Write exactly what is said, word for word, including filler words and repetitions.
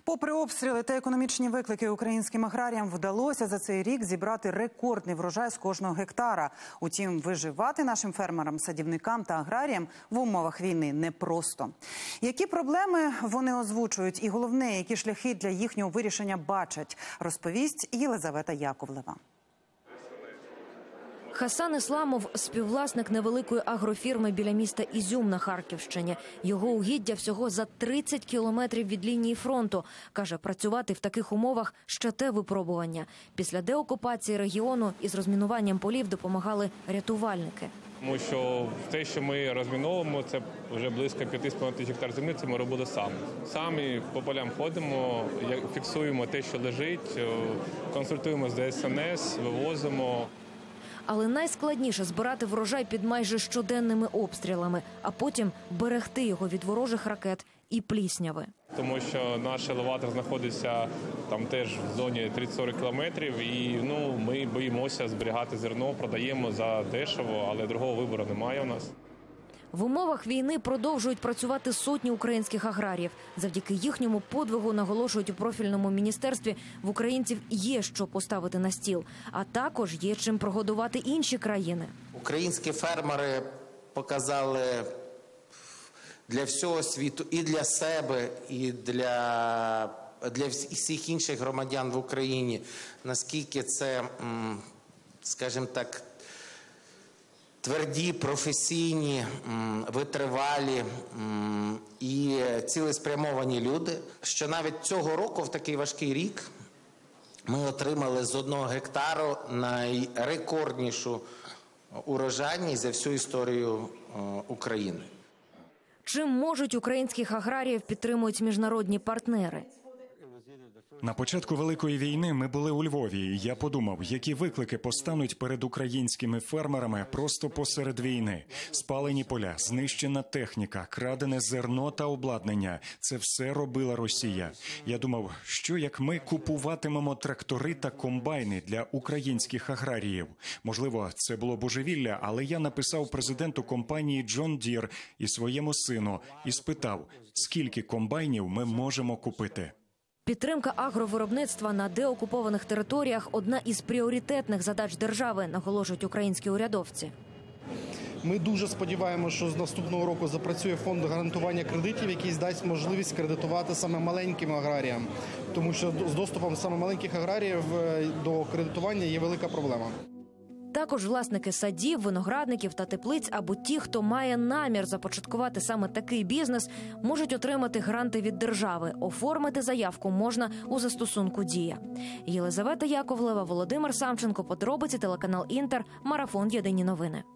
Попри обстріли та економічні виклики, українським аграріям вдалося за цей рік зібрати рекордний врожай з кожного гектара. Утім, виживати нашим фермерам, садівникам та аграріям в умовах війни непросто. Які проблеми вони озвучують і, головне, які шляхи для їхнього вирішення бачать, розповість Єлизавета Яковлева. Хасан Ісламов – співвласник невеликої агрофірми біля міста Ізюм на Харківщині. Його угіддя всього за тридцять кілометрів від лінії фронту. Каже, працювати в таких умовах – ще те випробування. Після деокупації регіону із розмінуванням полів допомагали рятувальники. Тому що те, що ми розміновуємо, це вже близько п'яти з половиною тисяч гектар землі, це ми робили самі. Самі по полям ходимо, фіксуємо те, що лежить, консультуємо з Де Ес Ен Ес, вивозимо. Але найскладніше збирати врожай під майже щоденними обстрілами, а потім берегти його від ворожих ракет і плісняви. Тому що наш елеватор знаходиться там теж в зоні тридцять-сорок кілометрів, і ну, ми боїмося зберігати зерно, продаємо за дешево, але другого вибору немає у нас. В умовах війни продовжують працювати сотні українських аграріїв. Завдяки їхньому подвигу, наголошують у профільному міністерстві, в українців є що поставити на стіл, а також є чим прогодувати інші країни. Українські фермери показали для всього світу, і для себе, і для, для всіх інших громадян в Україні, наскільки це, скажімо так, тверді, професійні, витривалі і цілеспрямовані люди, що навіть цього року, в такий важкий рік, ми отримали з одного гектару найрекорднішу урожайність за всю історію України. Чим можуть українських аграріїв підтримують міжнародні партнери? На початку Великої війни ми були у Львові, і я подумав, які виклики постануть перед українськими фермерами просто посеред війни. Спалені поля, знищена техніка, крадене зерно та обладнання – це все робила Росія. Я думав, що як ми купуватимемо трактори та комбайни для українських аграріїв. Можливо, це було божевілля, але я написав президенту компанії Джон Дір і своєму сину і спитав, скільки комбайнів ми можемо купити. Підтримка агровиробництва на деокупованих територіях – одна із пріоритетних задач держави, наголошують українські урядовці. Ми дуже сподіваємося, що з наступного року запрацює фонд гарантування кредитів, який дасть можливість кредитувати саме маленьким аграріям. Тому що з доступом саме маленьких аграріїв до кредитування є велика проблема. Також власники садів, виноградників та теплиць або ті, хто має намір започаткувати саме такий бізнес, можуть отримати гранти від держави. Оформити заявку можна у застосунку «Дія». Єлизавета Яковлева, Володимир Самченко, подробиці, телеканал «Інтер», марафон «Єдині новини».